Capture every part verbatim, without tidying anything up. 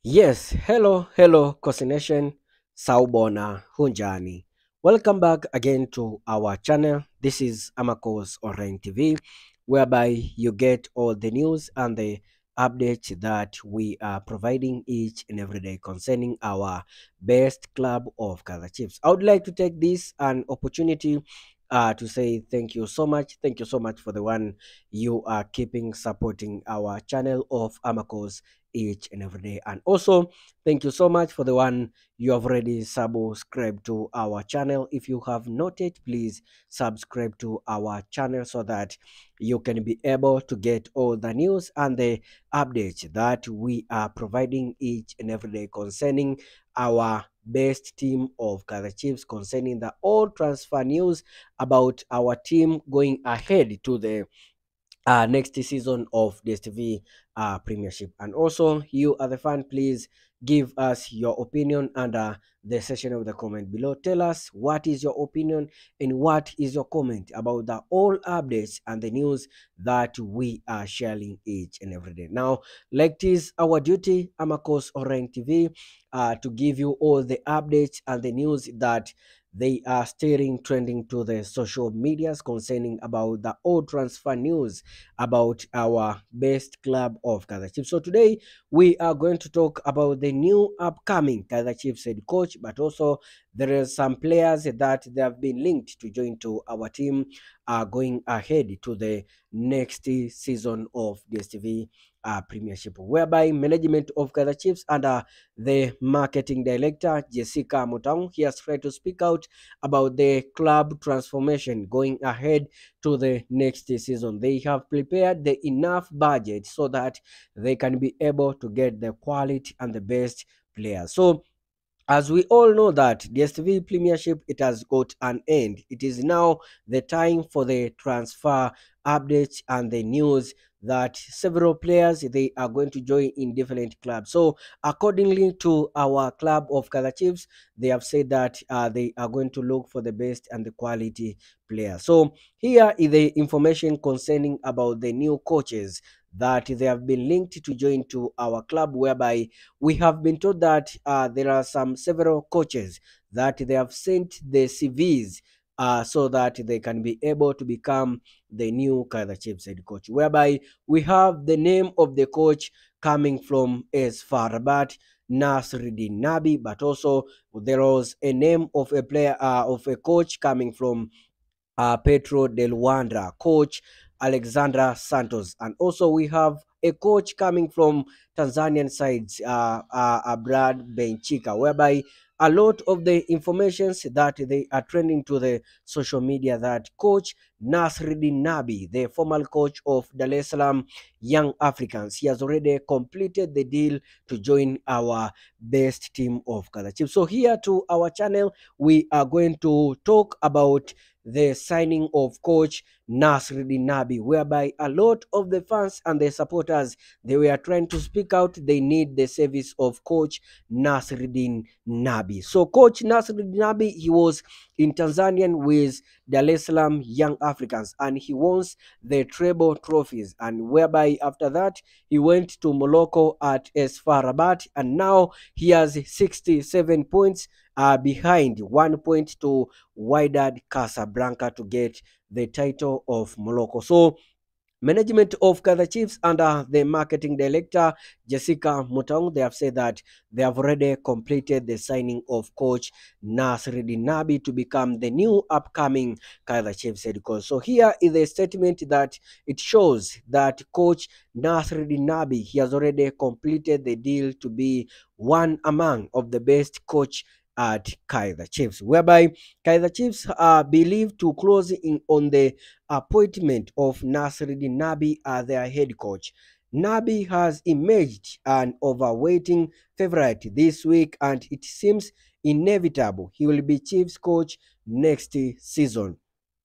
Yes, hello, hello, Cocination, Saubona, Hunjani. Welcome back again to our channel. This is Amakos Online T V, whereby you get all the news and the updates that we are providing each and every day concerning our best club of Kaizer Chiefs. I would like to take this an opportunity uh, to say thank you so much. Thank you so much for the one you are keeping supporting our channel of Amakos each and every day. And also, thank you so much for the one you have already subscribed to our channel. If you have not yet, please subscribe to our channel so that you can be able to get all the news and the updates that we are providing each and every day concerning our best team of Kaizer Chiefs, concerning the all transfer news about our team going ahead to the uh, next season of D S T V uh, Premiership. And also, you are the fan, please give us your opinion under the section of the comment below. Tell us what is your opinion and what is your comment about the all updates and the news that we are sharing each and every day. Now, like it is our duty, Amakos Orang T V, uh, to give you all the updates and the news that they are steering trending to the social medias concerning about the old transfer news about our best club of Kaizer Chiefs. So today we are going to talk about the new upcoming Kaizer Chiefs head coach, but also there are some players that they have been linked to join to our team uh, going ahead to the next season of D S T V uh, Premiership, whereby management of Kaizer Chiefs under the marketing director Jessica Mutang, he has tried to speak out about the club transformation going ahead to the next season. They have prepared the enough budget so that they can be able to get the quality and the best players. So as we all know that D S T V Premiership, it has got an end. It is now the time for the transfer updates and the news that several players they are going to join in different clubs. So accordingly to our club of Kaizer Chiefs, they have said that uh, they are going to look for the best and the quality players. So here is the information concerning about the new coaches that they have been linked to join to our club, whereby we have been told that uh, there are some several coaches that they have sent the C Vs uh, so that they can be able to become the new Kaizer Chiefs head coach. Whereby we have the name of the coach coming from S Farabat Nasruddin Nabi, but also there was a name of a player uh, of a coach coming from uh, Petro Del Wandra, coach Alexandra Santos, and also we have a coach coming from Tanzanian sides, uh, uh, uh, Brad Benchika, whereby a lot of the informations that they are trending to the social media that coach Nasruddin Nabi, the former coach of Dar es Salaam Young Africans, he has already completed the deal to join our best team of Kaizer Chiefs. So here to our channel, we are going to talk about the signing of coach Nasruddin Nabi, whereby a lot of the fans and the supporters they were trying to speak out. They need the service of coach Nasruddin Nabi. So coach Nasruddin Nabi, he was in Tanzanian with Dar es Salaam Young Africans, and he wants the treble trophies. And whereby after that he went to Morocco at S F A Rabat, and now he has sixty-seven points uh, behind one point to Wydad Casablanca to get the title of Morocco. So management of Kaizer Chiefs under the marketing director Jessica Mutong, they have said that they have already completed the signing of coach Nasruddin Nabi to become the new upcoming Kaizer Chiefs head coach. So here is a statement that it shows that coach Nasruddin Nabi, he has already completed the deal to be one among of the best coach at Kaizer Chiefs, whereby Kaizer Chiefs are believed to close in on the appointment of Nasruddin Nabi as their head coach. Nabi has emerged an overweighting favorite this week, and it seems inevitable he will be Chiefs coach next season.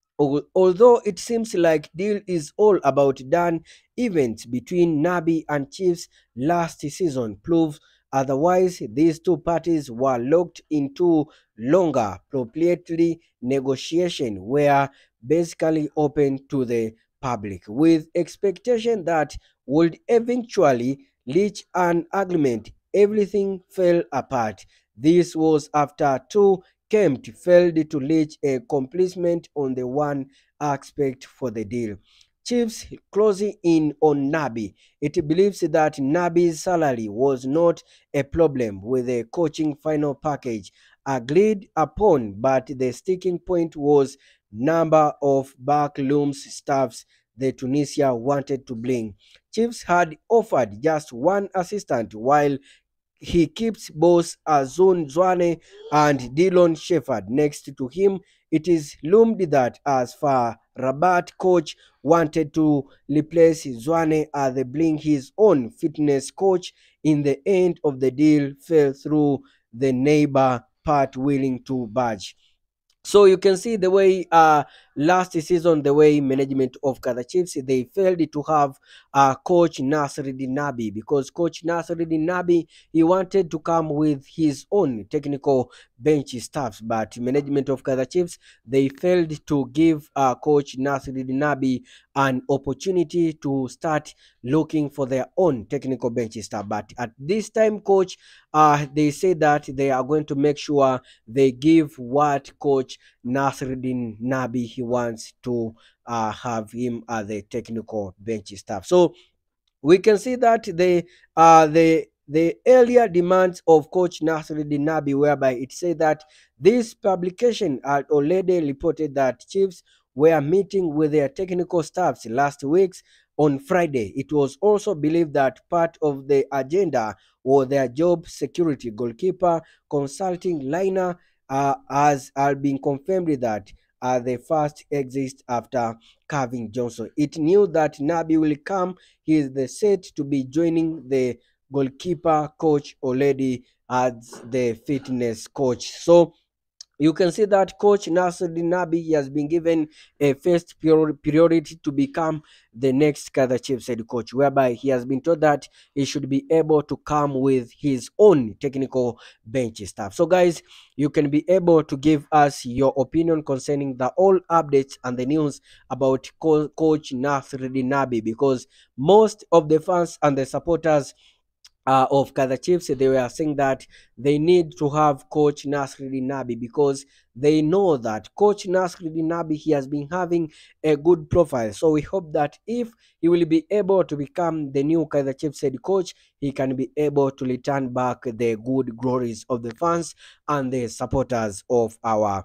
Although it seems like deal is all about done, events between Nabi and Chiefs last season proves otherwise. These two parties were locked into longer proprietary negotiation were basically open to the public, with expectation that would eventually reach an agreement everything fell apart. This was after two Kempt failed to reach a completion on the one aspect for the deal. Chiefs closing in on Nabi. It believes that Nabi's salary was not a problem with the coaching final package agreed upon, but the sticking point was number of backroom staffs the Tunisia wanted to bring. Chiefs had offered just one assistant while he keeps both Azun Zwane and Dillon Shepherd next to him. It is loomed that as far Rabat coach wanted to replace Zwane as the bring his own fitness coach. In the end of the deal fell through the neighbor part willing to budge. So you can see the way uh last season, the way management of Kaizer Chiefs, they failed to have uh coach Nasreddin Nabi, because coach Nasreddin Nabi, he wanted to come with his own technical bench staffs, but management of Kaizer Chiefs, they failed to give uh coach Nasreddin Nabi an opportunity to start looking for their own technical bench staff. But at this time, coach, uh they say that they are going to make sure they give what coach Nasruddin Nabi he wants to uh, have him as the technical bench staff. So we can see that the uh the the earlier demands of coach Nasruddin Nabi, whereby it said that this publication had already reported that Chiefs were meeting with their technical staffs last week on Friday. It was also believed that part of the agenda was their job security. Goalkeeper consulting liner uh, has had been confirmed that uh, the first exit after Calvin Johnson. It knew that Nabi will come. He is the set to be joining the goalkeeper coach already as the fitness coach. So you can see that coach Nasruddin Nabi has been given a first priority to become the next Kaizer Chiefs head coach, whereby he has been told that he should be able to come with his own technical bench staff. So, guys, you can be able to give us your opinion concerning the all updates and the news about co coach Nasruddin Nabi, because most of the fans and the supporters uh, of Kaizer Chiefs, they were saying that they need to have coach Nasruddin Nabi, because they know that coach Nasruddin Nabi, he has been having a good profile. So we hope that if he will be able to become the new Kaizer Chiefs head coach, he can be able to return back the good glories of the fans and the supporters of our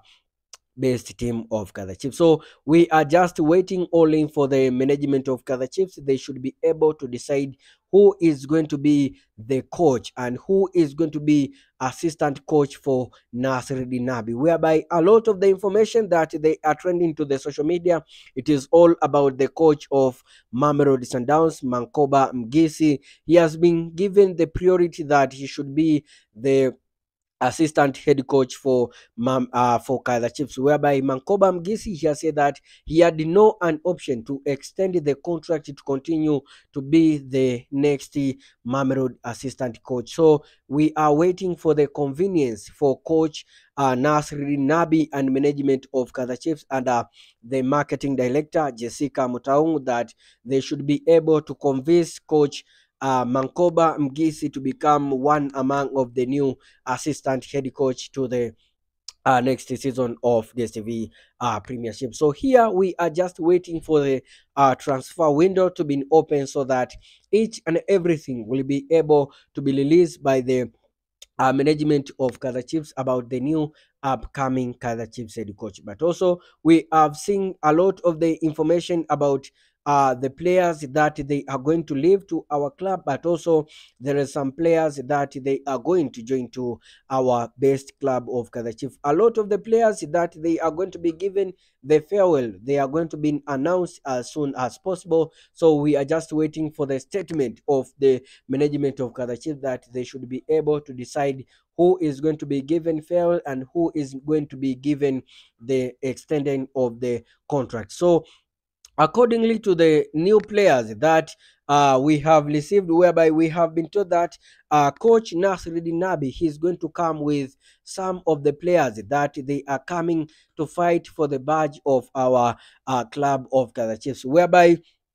best team of Kaizer Chiefs. So we are just waiting only for the management of Kaizer Chiefs. They should be able to decide who is going to be the coach and who is going to be assistant coach for Nasruddin Nabi, whereby a lot of the information that they are trending to the social media, it is all about the coach of Mamelodi Sundowns, Mankoba Mgisi. He has been given the priority that he should be the assistant head coach for Mam, uh, for Kaizer Chiefs, whereby Mankoba Mgisi, he has said that he had no an option to extend the contract to continue to be the next Mamelodi assistant coach. So we are waiting for the convenience for coach uh, Nasruddin Nabi and management of Kaizer Chiefs and uh, the marketing director Jessica Mutaung, that they should be able to convince coach uh, Mankoba Mgisi to become one among of the new assistant head coach to the uh, next season of the S T V uh, Premiership. So here we are just waiting for the uh, transfer window to be open, so that each and everything will be able to be released by the uh, management of Kaizer Chiefs about the new upcoming Kaizer Chiefs head coach. But also we have seen a lot of the information about uh, the players that they are going to leave to our club, but also there are some players that they are going to join to our best club of Kaizer Chiefs. A lot of the players that they are going to be given the farewell, they are going to be announced as soon as possible. So we are just waiting for the statement of the management of Kaizer Chiefs that they should be able to decide who is going to be given farewell and who is going to be given the extending of the contract. So accordingly to the new players that uh, we have received, whereby we have been told that uh, coach Nasruddin Nabi, he's going to come with some of the players that they are coming to fight for the badge of our uh, club of Kaizer Chiefs, whereby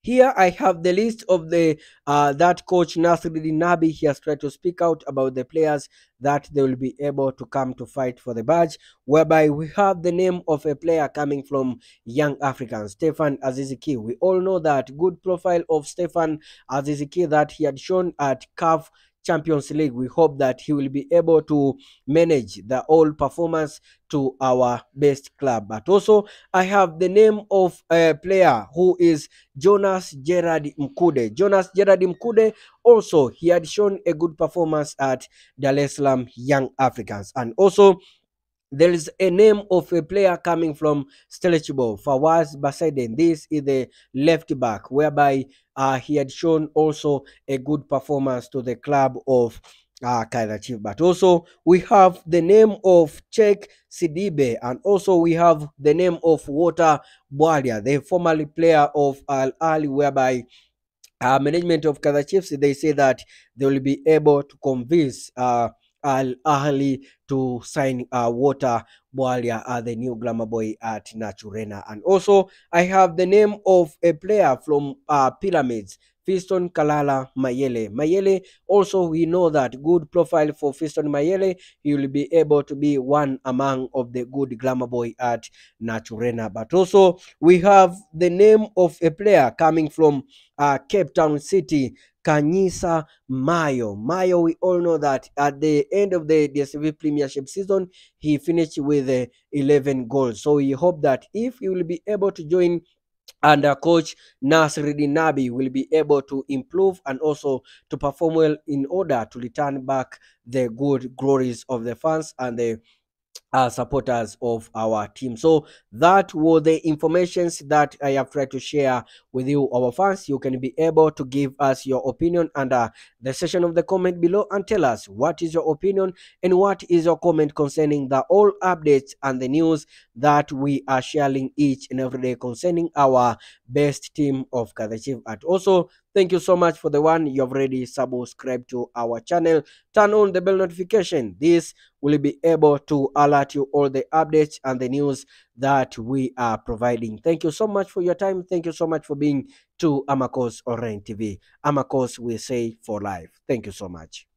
Here I have the list of the uh, that coach Nasruddin Nabi. He has tried to speak out about the players that they will be able to come to fight for the badge, whereby we have the name of a player coming from Young Africans, Stefan Aziziki. We all know that good profile of Stefan Aziziki that he had shown at C A F Champions League. We hope that he will be able to manage the whole performance to our best club. But also, I have the name of a player who is Jonas Gerard Mkude. Jonas Gerard Mkude also, he had shown a good performance at Dar es Salaam Young Africans. And also, there is a name of a player coming from Stellenbosch, Fawaz Basaiden. This is the left back, whereby uh, he had shown also a good performance to the club of uh, Kaizer Chiefs. But also we have the name of Cheick Sidibe, and also we have the name of Walter Bwalia, the formerly player of Al Ahly, whereby uh, management of Kaizer Chiefs, they say that they will be able to convince uh, Al Ahly to sign uh, Walter Bwalia as the new glamour boy at Naturena. And also, I have the name of a player from uh, Pyramids, Fiston Kalala Mayele. Mayele, also we know that good profile for Fiston Mayele. He will be able to be one among of the good glamour boy at Naturena. But also, we have the name of a player coming from uh, Cape Town City, Kanyisa Mayo. Mayo, we all know that at the end of the D S V Premiership season, he finished with uh, eleven goals. So we hope that if he will be able to join under coach Nasruddin Nabi, will be able to improve and also to perform well in order to return back the good glories of the fans and the uh, supporters of our team. So that were the informations that I have tried to share with you, our fans. You can be able to give us your opinion under the section of the comment below and tell us what is your opinion and what is your comment concerning the all updates and the news that we are sharing each and every day concerning our best team of Kaizer Chiefs. And also, thank you so much for the one you have already subscribed to our channel. Turn on the bell notification. This will be able to alert you all the updates and the news that we are providing. Thank you so much for your time. Thank you so much for being to Amakos Online T V. Amakos, we say for life. Thank you so much.